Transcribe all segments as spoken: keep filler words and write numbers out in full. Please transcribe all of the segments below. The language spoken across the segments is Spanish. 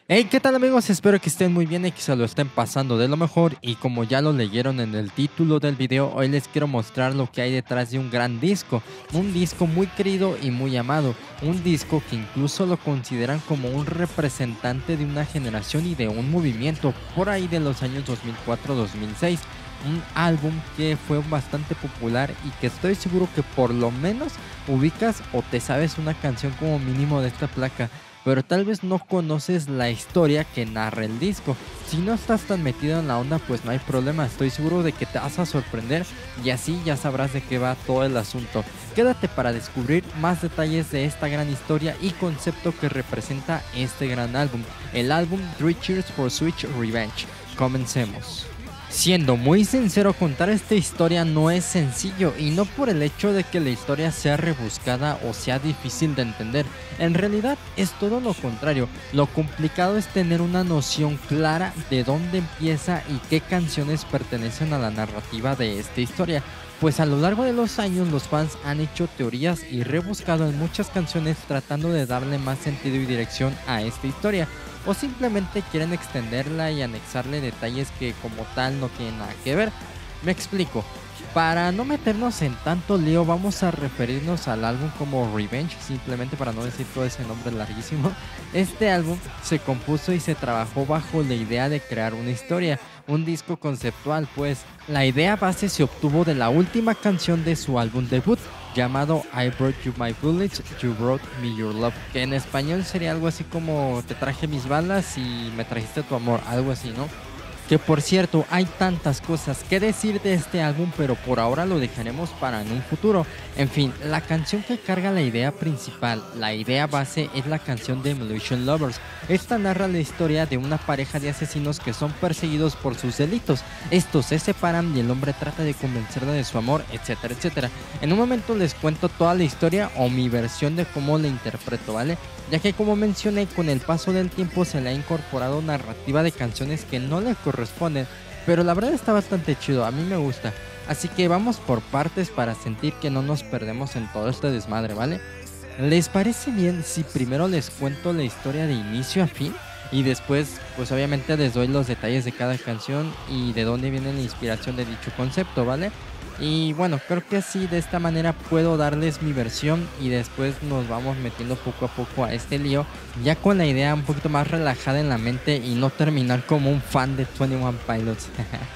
Hey, ¿qué tal amigos? Espero que estén muy bien y que se lo estén pasando de lo mejor. Y como ya lo leyeron en el título del video, hoy les quiero mostrar lo que hay detrás de un gran disco. Un disco muy querido y muy amado. Un disco que incluso lo consideran como un representante de una generación y de un movimiento por ahí de los años dos mil cuatro a dos mil seis. Un álbum que fue bastante popular y que estoy seguro que por lo menos ubicas o te sabes una canción como mínimo de esta placa, pero tal vez no conoces la historia que narra el disco. Si no estás tan metido en la onda, pues no hay problema, estoy seguro de que te vas a sorprender y así ya sabrás de qué va todo el asunto. Quédate para descubrir más detalles de esta gran historia y concepto que representa este gran álbum, el álbum Three Cheers for Switch Revenge. Comencemos. Siendo muy sincero, contar esta historia no es sencillo, y no por el hecho de que la historia sea rebuscada o sea difícil de entender. En realidad es todo lo contrario. Lo complicado es tener una noción clara de dónde empieza y qué canciones pertenecen a la narrativa de esta historia, pues a lo largo de los años los fans han hecho teorías y rebuscado en muchas canciones tratando de darle más sentido y dirección a esta historia, o simplemente quieren extenderla y anexarle detalles que como tal no tienen nada que ver. Me explico. Para no meternos en tanto lío, vamos a referirnos al álbum como Revenge, simplemente para no decir todo ese nombre larguísimo. Este álbum se compuso y se trabajó bajo la idea de crear una historia, un disco conceptual, pues la idea base se obtuvo de la última canción de su álbum debut, llamado I Brought You My Bullets, You Brought Me Your Love, que en español sería algo así como te traje mis balas y me trajiste tu amor, algo así, ¿no? Que por cierto, hay tantas cosas que decir de este álbum, pero por ahora lo dejaremos para en un futuro. En fin, la canción que carga la idea principal, la idea base, es la canción de Evolution Lovers. Esta narra la historia de una pareja de asesinos que son perseguidos por sus delitos. Estos se separan y el hombre trata de convencerla de su amor, etcétera, etcétera. En un momento les cuento toda la historia o mi versión de cómo la interpreto, ¿vale? Ya que como mencioné, con el paso del tiempo se le ha incorporado narrativa de canciones que no le corresponden, pero la verdad está bastante chido, a mí me gusta. Así que vamos por partes para sentir que no nos perdemos en todo este desmadre, ¿vale? ¿Les parece bien si primero les cuento la historia de inicio a fin? Y después, pues obviamente les doy los detalles de cada canción y de dónde viene la inspiración de dicho concepto, ¿vale? Y bueno, creo que así de esta manera puedo darles mi versión y después nos vamos metiendo poco a poco a este lío, ya con la idea un poquito más relajada en la mente y no terminar como un fan de veintiuno Pilots.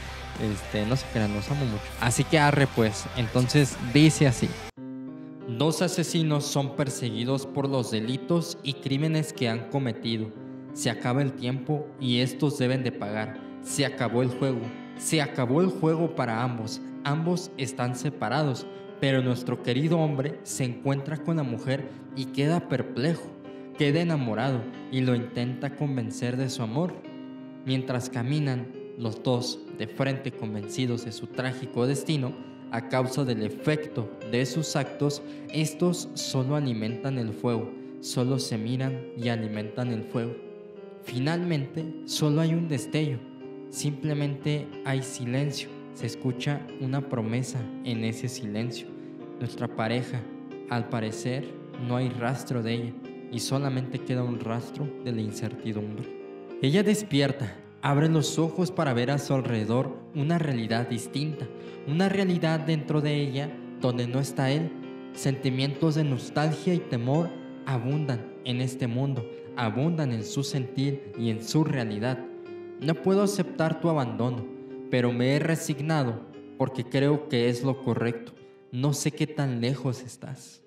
Este, no sé qué, los amo mucho. Así que arre pues, entonces dice así. Dos asesinos son perseguidos por los delitos y crímenes que han cometido. Se acaba el tiempo y estos deben de pagar. Se acabó el juego. Se acabó el juego para ambos. Ambos están separados, pero nuestro querido hombre se encuentra con la mujer y queda perplejo. Queda enamorado y lo intenta convencer de su amor. Mientras caminan, los dos de frente convencidos de su trágico destino, a causa del efecto de sus actos, estos solo alimentan el fuego, solo se miran y alimentan el fuego. Finalmente, solo hay un destello, simplemente hay silencio, se escucha una promesa en ese silencio. Nuestra pareja, al parecer, no hay rastro de ella y solamente queda un rastro de la incertidumbre. Ella despierta, abre los ojos para ver a su alrededor una realidad distinta, una realidad dentro de ella donde no está él. Sentimientos de nostalgia y temor abundan en este mundo, abundan en su sentir y en su realidad. No puedo aceptar tu abandono, pero me he resignado porque creo que es lo correcto. No sé qué tan lejos estás.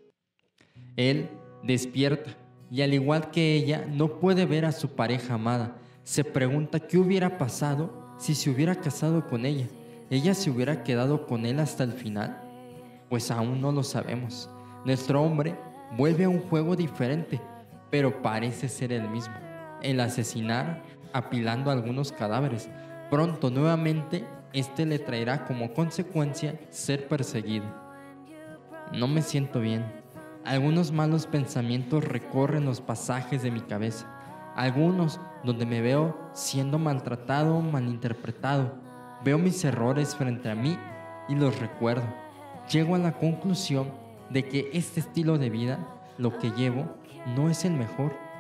Él despierta y al igual que ella no puede ver a su pareja amada. Se pregunta qué hubiera pasado si se hubiera casado con ella. ¿Ella se hubiera quedado con él hasta el final? Pues aún no lo sabemos. Nuestro hombre vuelve a un juego diferente, pero parece ser el mismo. El asesinar, apilando algunos cadáveres. Pronto nuevamente, este le traerá como consecuencia ser perseguido. No me siento bien. Algunos malos pensamientos recorren los pasajes de mi cabeza. Algunos donde me veo siendo maltratado, malinterpretado. Veo mis errores frente a mí y los recuerdo. Llego a la conclusión de que este estilo de vida, lo que llevo, no es el mejor.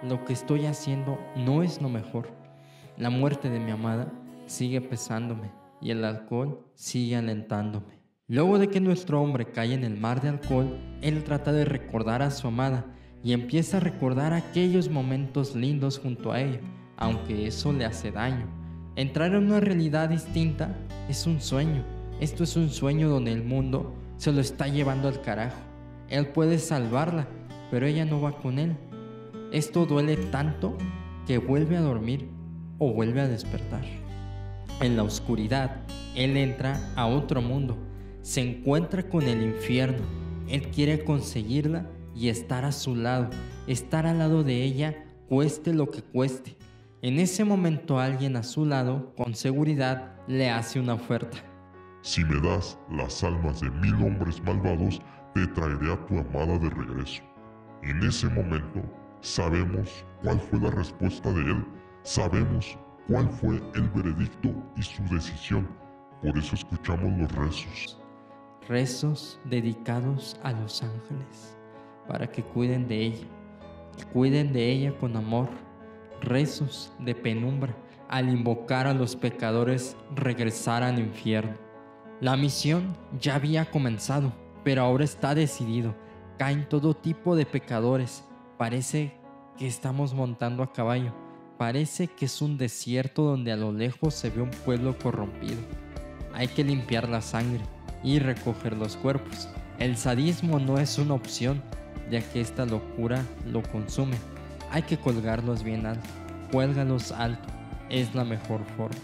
lo que estoy haciendo no es lo mejor. La muerte de mi amada sigue pesándome y el alcohol sigue alentándome. Luego de que nuestro hombre cae en el mar de alcohol, él trata de recordar a su amada y empieza a recordar aquellos momentos lindos junto a ella, aunque eso le hace daño. Entrar en una realidad distinta es un sueño. Esto es un sueño donde el mundo se lo está llevando al carajo. Él puede salvarla, pero ella no va con él. Esto duele tanto que vuelve a dormir o vuelve a despertar. En la oscuridad, él entra a otro mundo. Se encuentra con el infierno. Él quiere conseguirla y estar a su lado, estar al lado de ella, cueste lo que cueste. En ese momento alguien a su lado, con seguridad, le hace una oferta. Si me das las almas de mil hombres malvados, te traeré a tu amada de regreso. En ese momento, sabemos cuál fue la respuesta de él, sabemos cuál fue el veredicto y su decisión. Por eso escuchamos los rezos. Rezos dedicados a los ángeles, para que cuiden de ella, que cuiden de ella con amor. Rezos de penumbra, al invocar a los pecadores regresar al infierno. La misión ya había comenzado, pero ahora está decidido. Caen todo tipo de pecadores. Parece que estamos montando a caballo. Parece que es un desierto donde a lo lejos se ve un pueblo corrompido. Hay que limpiar la sangre y recoger los cuerpos. El sadismo no es una opción, ya que esta locura lo consume. Hay que colgarlos bien alto. Cuélgalos alto. Es la mejor forma.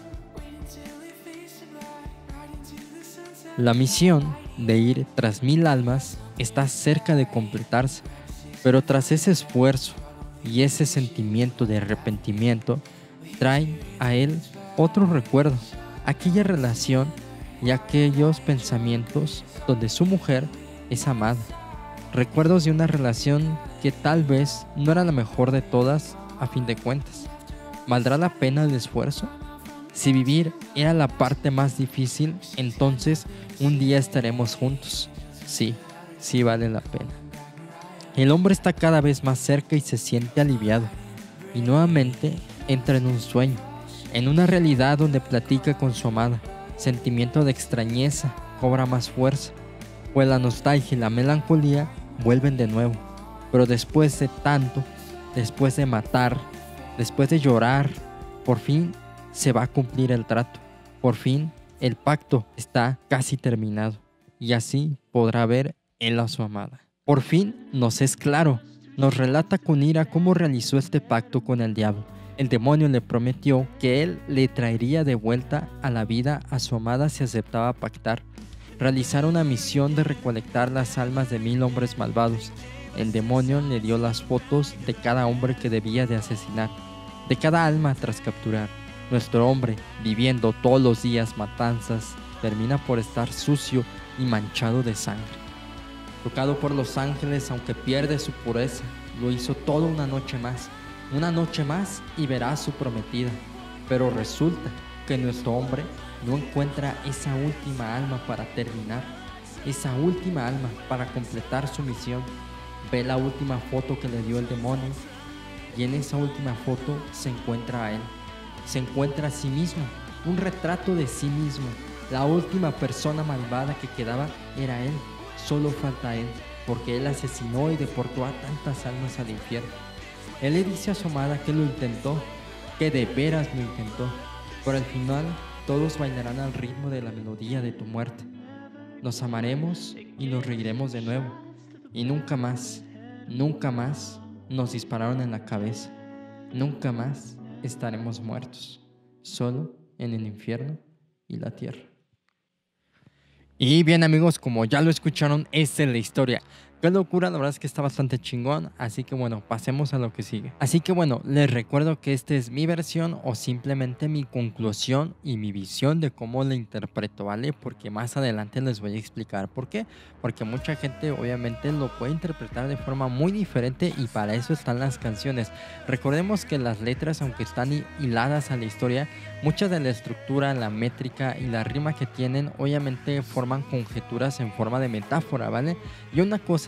La misión de ir tras mil almas está cerca de completarse, pero tras ese esfuerzo y ese sentimiento de arrepentimiento, traen a él otros recuerdos, aquella relación y aquellos pensamientos donde su mujer es amada. Recuerdos de una relación que tal vez no era la mejor de todas a fin de cuentas. ¿Valdrá la pena el esfuerzo? Si vivir era la parte más difícil, entonces un día estaremos juntos. Sí, sí vale la pena. El hombre está cada vez más cerca y se siente aliviado. Y nuevamente entra en un sueño, en una realidad donde platica con su amada. Sentimiento de extrañeza cobra más fuerza, pues la nostalgia y la melancolía vuelven de nuevo. Pero después de tanto, después de matar, después de llorar, por fin se va a cumplir el trato. Por fin el pacto está casi terminado y así podrá ver él a su amada. Por fin nos es claro, nos relata con ira cómo realizó este pacto con el diablo. El demonio le prometió que él le traería de vuelta a la vida a su amada si aceptaba pactar. Realizar una misión de recolectar las almas de mil hombres malvados. El demonio le dio las fotos de cada hombre que debía de asesinar, de cada alma tras capturar. Nuestro hombre, viviendo todos los días matanzas, termina por estar sucio y manchado de sangre. Tocado por los ángeles, aunque pierde su pureza, lo hizo toda una noche más. Una noche más y verá a su prometida. Pero resulta que nuestro hombre no encuentra esa última alma para terminar, esa última alma para completar su misión. Ve la última foto que le dio el demonio y en esa última foto se encuentra a él. Se encuentra a sí mismo, un retrato de sí mismo. La última persona malvada que quedaba era él. Solo falta él, porque él asesinó y deportó a tantas almas al infierno. Él le dice a su amada que lo intentó, que de veras lo intentó, pero al final todos bailarán al ritmo de la melodía de tu muerte. Nos amaremos y nos reiremos de nuevo, y nunca más, nunca más nos dispararon en la cabeza, nunca más estaremos muertos, solo en el infierno y la tierra. Y bien amigos, como ya lo escucharon, esta es la historia. Qué locura, la verdad es que está bastante chingón, así que bueno, pasemos a lo que sigue. Así que bueno, les recuerdo que esta es mi versión o simplemente mi conclusión y mi visión de cómo la interpreto, ¿vale? Porque más adelante les voy a explicar por qué. Porque mucha gente obviamente lo puede interpretar de forma muy diferente y para eso están las canciones. Recordemos que las letras, aunque están hiladas a la historia, mucha de la estructura, la métrica y la rima que tienen obviamente forman conjeturas en forma de metáfora, ¿vale? Y una cosa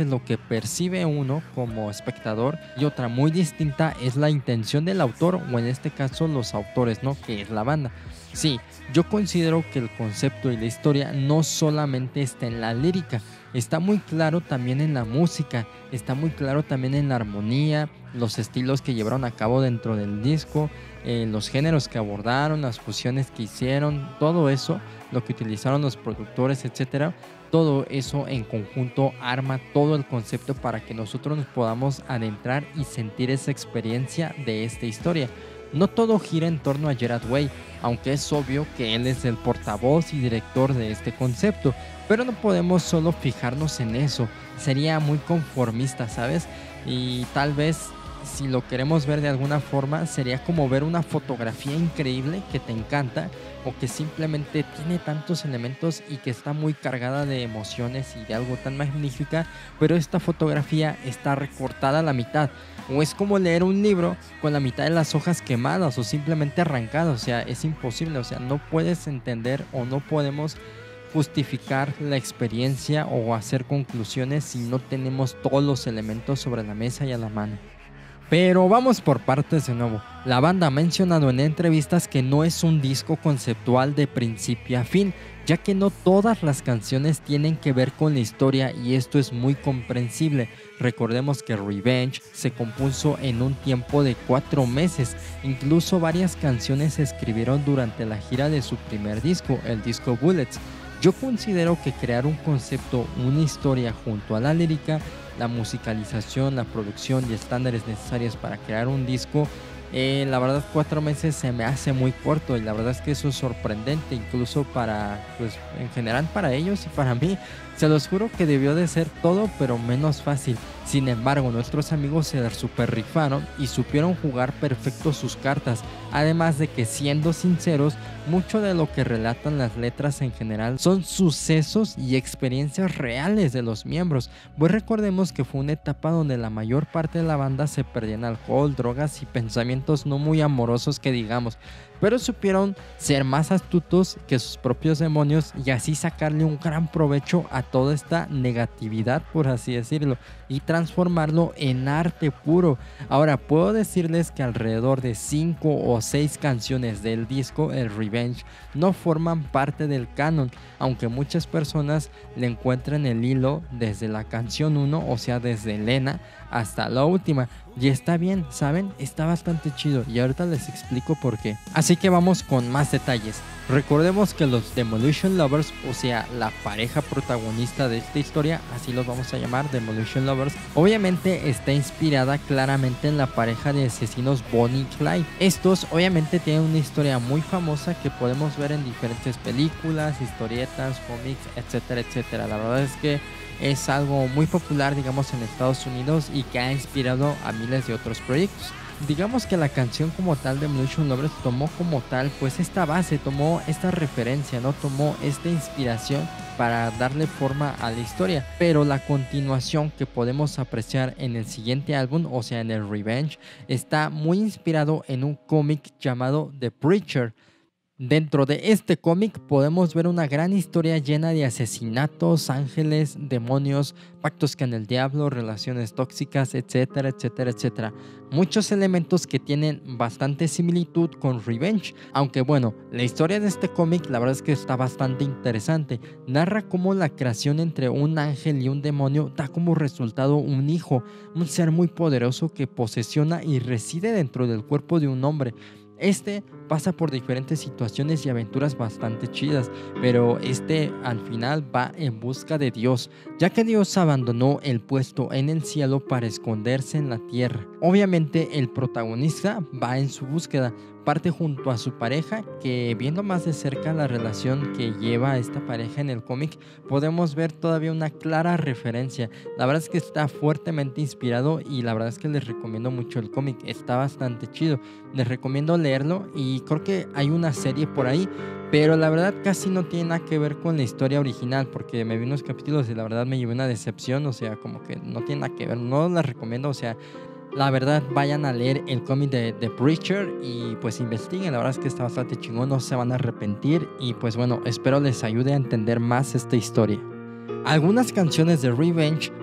cosa es lo que percibe uno como espectador y otra muy distinta es la intención del autor, o en este caso los autores, ¿no? Que es la banda. Sí, yo considero que el concepto y la historia no solamente está en la lírica, está muy claro también en la música, está muy claro también en la armonía, los estilos que llevaron a cabo dentro del disco, eh, los géneros que abordaron, las fusiones que hicieron, todo eso, lo que utilizaron los productores, etcétera. Todo eso en conjunto arma todo el concepto para que nosotros nos podamos adentrar y sentir esa experiencia de esta historia. No todo gira en torno a Gerard Way, aunque es obvio que él es el portavoz y director de este concepto, pero no podemos solo fijarnos en eso, sería muy conformista, ¿sabes? Y tal vez si lo queremos ver de alguna forma sería como ver una fotografía increíble que te encanta o que simplemente tiene tantos elementos y que está muy cargada de emociones y de algo tan magnífica, pero esta fotografía está recortada a la mitad. O es como leer un libro con la mitad de las hojas quemadas o simplemente arrancadas, o sea, es imposible, o sea, no puedes entender o no podemos justificar la experiencia o hacer conclusiones si no tenemos todos los elementos sobre la mesa y a la mano. Pero vamos por partes de nuevo. La banda ha mencionado en entrevistas que no es un disco conceptual de principio a fin, ya que no todas las canciones tienen que ver con la historia y esto es muy comprensible. Recordemos que Revenge se compuso en un tiempo de cuatro meses, incluso varias canciones se escribieron durante la gira de su primer disco, el disco Bullets. Yo considero que crear un concepto, una historia junto a la lírica, la musicalización, la producción y estándares necesarios para crear un disco, eh, la verdad cuatro meses se me hace muy corto y la verdad es que eso es sorprendente incluso para, pues en general para ellos y para mí. Se los juro que debió de ser todo pero menos fácil. Sin embargo, nuestros amigos se super rifaron y supieron jugar perfecto sus cartas, además de que, siendo sinceros, mucho de lo que relatan las letras en general son sucesos y experiencias reales de los miembros, pues recordemos que fue una etapa donde la mayor parte de la banda se perdía en alcohol, drogas y pensamientos no muy amorosos que digamos, pero supieron ser más astutos que sus propios demonios y así sacarle un gran provecho a toda esta negatividad, por así decirlo, y transformarlo en arte puro. Ahora, puedo decirles que alrededor de cinco o seis canciones del disco, el Revenge, no forman parte del canon, aunque muchas personas le encuentran el hilo desde la canción uno, o sea, desde Elena hasta la última. Y está bien, ¿saben? Está bastante chido y ahorita les explico por qué. Así que vamos con más detalles. Recordemos que los Demolition Lovers, o sea, la pareja protagonista de esta historia, así los vamos a llamar, Demolition Lovers, obviamente está inspirada claramente en la pareja de asesinos Bonnie y Clyde. Estos obviamente tienen una historia muy famosa que podemos ver en diferentes películas, historietas, cómics, etcétera, etcétera. La verdad es que es algo muy popular, digamos, en Estados Unidos y que ha inspirado a miles de otros proyectos. Digamos que la canción como tal de Demolition Lovers tomó como tal pues esta base, tomó esta referencia, ¿no? Tomó esta inspiración para darle forma a la historia, pero la continuación que podemos apreciar en el siguiente álbum, o sea en el Revenge, está muy inspirado en un cómic llamado The Preacher. Dentro de este cómic podemos ver una gran historia llena de asesinatos, ángeles, demonios, pactos con el diablo, relaciones tóxicas, etcétera, etcétera, etcétera. Muchos elementos que tienen bastante similitud con Revenge, aunque bueno, la historia de este cómic la verdad es que está bastante interesante. Narra cómo la creación entre un ángel y un demonio da como resultado un hijo, un ser muy poderoso que posesiona y reside dentro del cuerpo de un hombre. Este pasa por diferentes situaciones y aventuras bastante chidas, pero este al final va en busca de Dios, ya que Dios abandonó el puesto en el cielo para esconderse en la tierra. Obviamente el protagonista va en su búsqueda, parte junto a su pareja, que viendo más de cerca la relación que lleva esta pareja en el cómic, podemos ver todavía una clara referencia. La verdad es que está fuertemente inspirado y la verdad es que les recomiendo mucho el cómic, está bastante chido, les recomiendo leerlo y creo que hay una serie por ahí, pero la verdad casi no tiene nada que ver con la historia original porque me vi unos capítulos y la verdad me llevé una decepción, o sea, como que no tiene nada que ver, no la recomiendo, o sea, la verdad vayan a leer el cómic de The Preacher y pues investiguen, la verdad es que está bastante chingón, no se van a arrepentir y pues bueno, espero les ayude a entender más esta historia. Algunas canciones de Revenge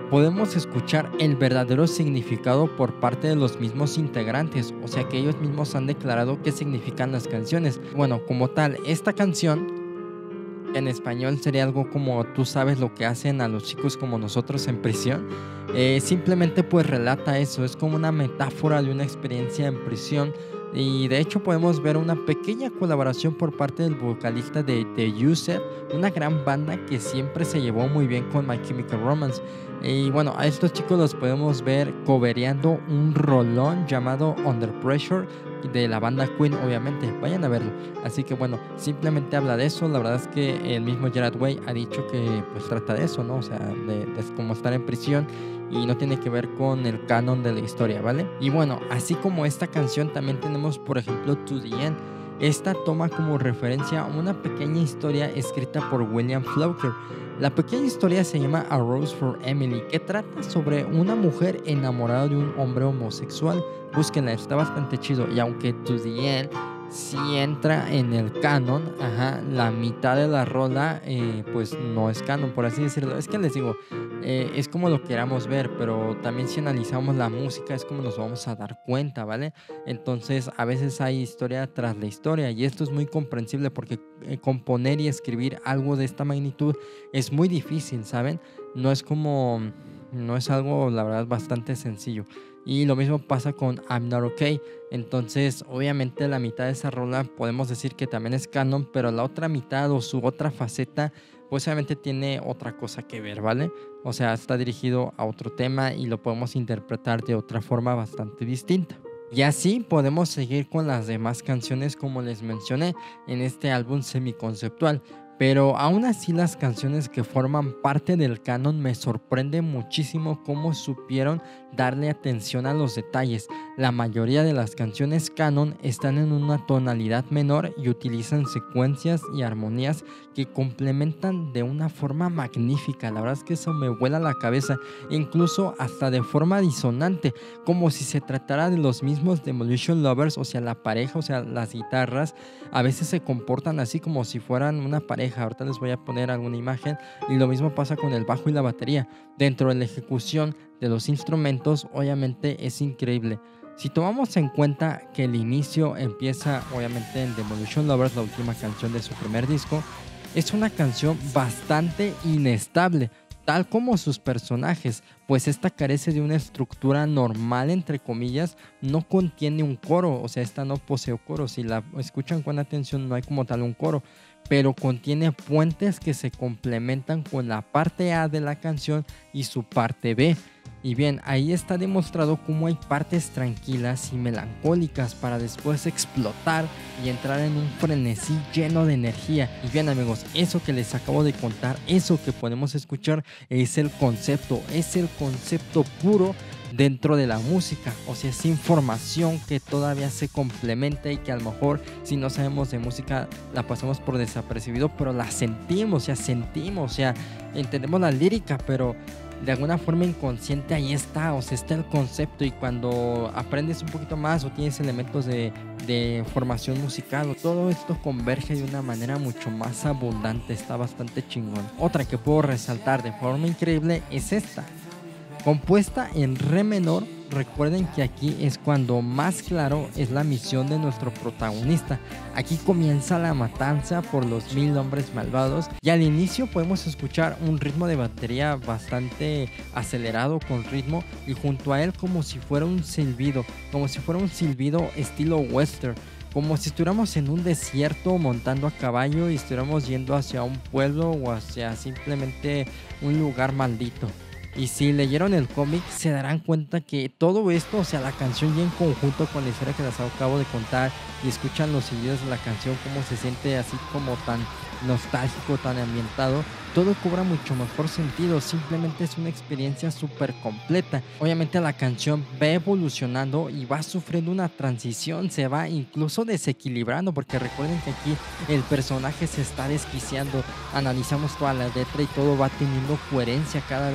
podemos escuchar el verdadero significado por parte de los mismos integrantes, o sea que ellos mismos han declarado qué significan las canciones. Bueno, como tal, esta canción en español sería algo como tú sabes lo que hacen a los chicos como nosotros en prisión. Eh, simplemente pues relata eso, es como una metáfora de una experiencia en prisión. Y de hecho podemos ver una pequeña colaboración por parte del vocalista de The Used, una gran banda que siempre se llevó muy bien con My Chemical Romance. Y bueno, a estos chicos los podemos ver cobereando un rolón llamado Under Pressure de la banda Queen, obviamente. Vayan a verlo. Así que bueno, simplemente habla de eso. La verdad es que el mismo Gerard Way ha dicho que pues trata de eso, ¿no? O sea, de, de como estar en prisión y no tiene que ver con el canon de la historia, ¿vale? Y bueno, así como esta canción también tenemos, por ejemplo, To The End. Esta toma como referencia a una pequeña historia escrita por William Faulkner. La pequeña historia se llama A Rose for Emily, que trata sobre una mujer enamorada de un hombre homosexual. Búsquenla, está bastante chido. Y aunque To The End sí entra en el canon, ajá, la mitad de la rola eh, pues no es canon, por así decirlo. Es que les digo, eh, es como lo queramos ver, pero también si analizamos la música es como nos vamos a dar cuenta, ¿vale? Entonces a veces hay historia tras la historia y esto es muy comprensible porque eh, componer y escribir algo de esta magnitud es muy difícil, ¿saben? No es como, no es algo, la verdad, bastante sencillo. Y lo mismo pasa con I'm Not Okay. Entonces obviamente la mitad de esa rola podemos decir que también es canon, pero la otra mitad o su otra faceta pues obviamente tiene otra cosa que ver, ¿vale? O sea, está dirigido a otro tema y lo podemos interpretar de otra forma bastante distinta. Y así podemos seguir con las demás canciones como les mencioné en este álbum semiconceptual. Pero aún así las canciones que forman parte del canon me sorprende muchísimo cómo supieron darle atención a los detalles. La mayoría de las canciones canon están en una tonalidad menor y utilizan secuencias y armonías que complementan de una forma magnífica. La verdad es que eso me vuela la cabeza, incluso hasta de forma disonante, como si se tratara de los mismos Demolition Lovers, o sea, la pareja, o sea, las guitarras a veces se comportan así como si fueran una pareja. Ahorita les voy a poner alguna imagen y lo mismo pasa con el bajo y la batería. Dentro de la ejecución de los instrumentos obviamente es increíble. Si tomamos en cuenta que el inicio empieza obviamente en Demolition Lovers, la última canción de su primer disco, es una canción bastante inestable, tal como sus personajes, pues esta carece de una estructura normal, entre comillas, no contiene un coro, o sea, esta no posee coro. Si la escuchan con atención no hay como tal un coro, pero contiene puentes que se complementan con la parte A de la canción y su parte B. Y bien, ahí está demostrado cómo hay partes tranquilas y melancólicas para después explotar y entrar en un frenesí lleno de energía. Y bien amigos, eso que les acabo de contar, eso que podemos escuchar es el concepto, es el concepto puro dentro de la música. O sea, es información que todavía se complementa y que a lo mejor si no sabemos de música la pasamos por desapercibido, pero la sentimos, o sea, sentimos, o sea, entendemos la lírica, pero de alguna forma inconsciente ahí está, o sea, está el concepto. Y cuando aprendes un poquito más o tienes elementos de, de formación musical, todo esto converge de una manera mucho más abundante, está bastante chingón. Otra que puedo resaltar de forma increíble es esta, compuesta en re menor. Recuerden que aquí es cuando más claro es la misión de nuestro protagonista. Aquí comienza la matanza por los mil hombres malvados y al inicio podemos escuchar un ritmo de batería bastante acelerado con ritmo y junto a él como si fuera un silbido, como si fuera un silbido estilo western, como si estuviéramos en un desierto montando a caballo y estuviéramos yendo hacia un pueblo o hacia simplemente un lugar maldito. Y si leyeron el cómic se darán cuenta que todo esto, o sea, la canción ya en conjunto con la historia que les acabo de contar y escuchan los sonidos de la canción, cómo se siente así como tan nostálgico, tan ambientado, todo cobra mucho mejor sentido. Simplemente es una experiencia súper completa. Obviamente la canción va evolucionando y va sufriendo una transición, se va incluso desequilibrando, porque recuerden que aquí el personaje se está desquiciando. Analizamos toda la letra y todo va teniendo coherencia cada vez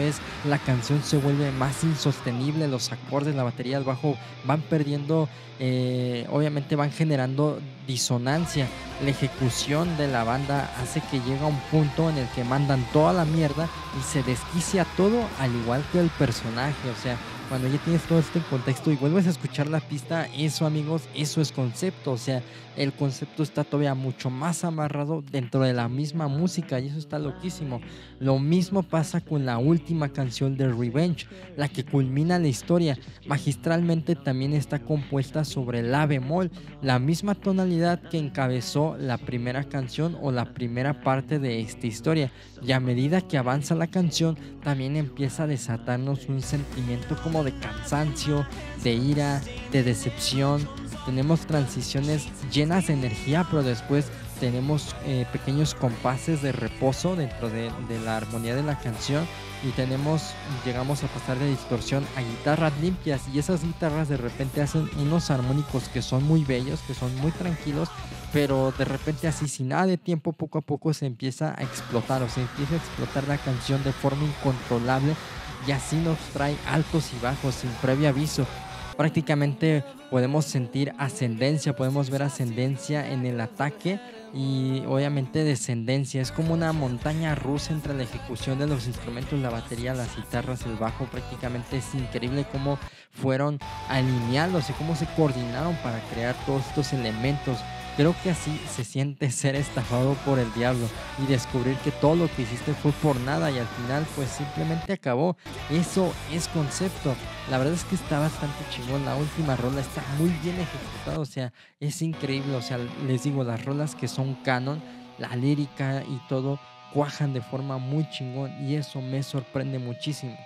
la canción se vuelve más insostenible, los acordes, la batería, el bajo van perdiendo, eh, obviamente van generando disonancia. La ejecución de la banda hace que llega a un punto en el que mandan toda la mierda y se desquicia todo, al igual que el personaje. O sea, cuando ya tienes todo este contexto y vuelves a escuchar la pista, eso, amigos, eso es concepto. O sea, el concepto está todavía mucho más amarrado dentro de la misma música y eso está loquísimo. Lo mismo pasa con la última canción de Revenge, la que culmina la historia. Magistralmente también está compuesta sobre la bemol, la misma tonalidad que encabezó la primera canción o la primera parte de esta historia. Y a medida que avanza la canción, también empieza a desatarnos un sentimiento como de cansancio, de ira, de decepción. Tenemos transiciones llenas de energía, pero después tenemos eh, pequeños compases de reposo dentro de, de la armonía de la canción, y tenemos, llegamos a pasar de distorsión a guitarras limpias, y esas guitarras de repente hacen unos armónicos que son muy bellos, que son muy tranquilos, pero de repente así sin nada de tiempo, poco a poco se empieza a explotar, o se empieza a explotar la canción de forma incontrolable, y así nos trae altos y bajos sin previo aviso. Prácticamente podemos sentir ascendencia, podemos ver ascendencia en el ataque y obviamente descendencia. Es como una montaña rusa entre la ejecución de los instrumentos, la batería, las guitarras, el bajo. Prácticamente es increíble cómo fueron alineados y cómo se coordinaron para crear todos estos elementos. Creo que así se siente ser estafado por el diablo y descubrir que todo lo que hiciste fue por nada y al final pues simplemente acabó. Eso es concepto. La verdad es que está bastante chingón. La última rola está muy bien ejecutada, o sea, es increíble. O sea, les digo, las rolas que son canon, la lírica y todo cuajan de forma muy chingón y eso me sorprende muchísimo.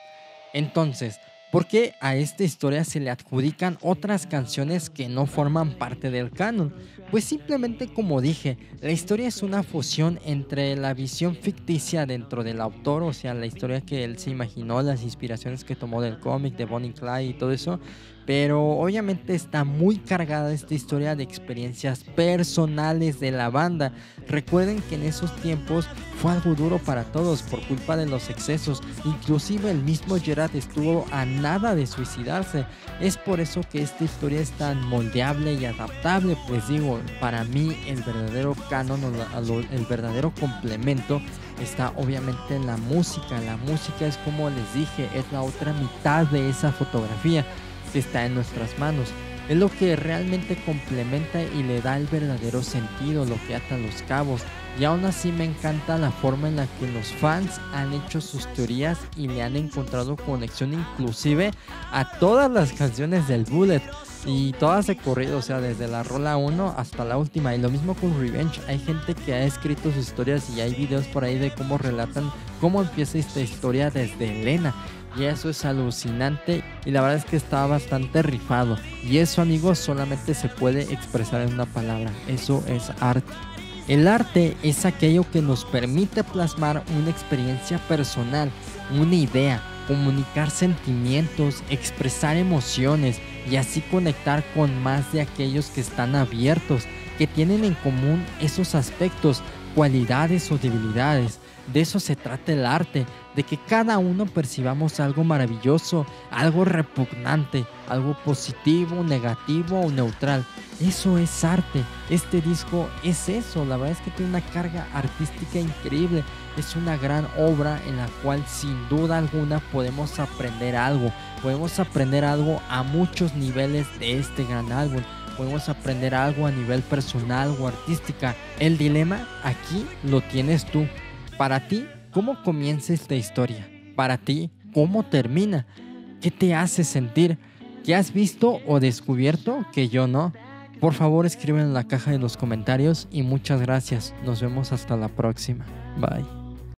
Entonces, ¿por qué a esta historia se le adjudican otras canciones que no forman parte del canon? Pues simplemente, como dije, la historia es una fusión entre la visión ficticia dentro del autor, o sea, la historia que él se imaginó, las inspiraciones que tomó del cómic de Bonnie y Clyde y todo eso, pero obviamente está muy cargada esta historia de experiencias personales de la banda. Recuerden que en esos tiempos fue algo duro para todos por culpa de los excesos, inclusive el mismo Gerard estuvo a nada de suicidarse. Es por eso que esta historia es tan moldeable y adaptable. Pues digo, para mí el verdadero canon o la, lo, el verdadero complemento está obviamente en la música. La música es, como les dije, es la otra mitad de esa fotografía que está en nuestras manos. Es lo que realmente complementa y le da el verdadero sentido, lo que ata los cabos. Y aún así me encanta la forma en la que los fans han hecho sus teorías y le han encontrado conexión inclusive a todas las canciones del Bullet. Y todas de corrido, o sea, desde la rola uno hasta la última. Y lo mismo con Revenge. Hay gente que ha escrito sus historias y hay videos por ahí de cómo relatan cómo empieza esta historia desde Elena. Y eso es alucinante y la verdad es que está bastante rifado. Y eso, amigos, solamente se puede expresar en una palabra. Eso es arte. El arte es aquello que nos permite plasmar una experiencia personal, una idea, comunicar sentimientos, expresar emociones y así conectar con más de aquellos que están abiertos, que tienen en común esos aspectos, cualidades o debilidades. De eso se trata el arte, de que cada uno percibamos algo maravilloso, algo repugnante, algo positivo, negativo o neutral. Eso es arte. Este disco es eso. La verdad es que tiene una carga artística increíble. Es una gran obra en la cual sin duda alguna podemos aprender algo. Podemos aprender algo a muchos niveles de este gran álbum. Podemos aprender algo a nivel personal o artística. El dilema aquí lo tienes tú. Para ti, ¿cómo comienza esta historia? Para ti, ¿cómo termina? ¿Qué te hace sentir? ¿Qué has visto o descubierto que yo no? Por favor, escriben en la caja de los comentarios y muchas gracias. Nos vemos hasta la próxima. Bye.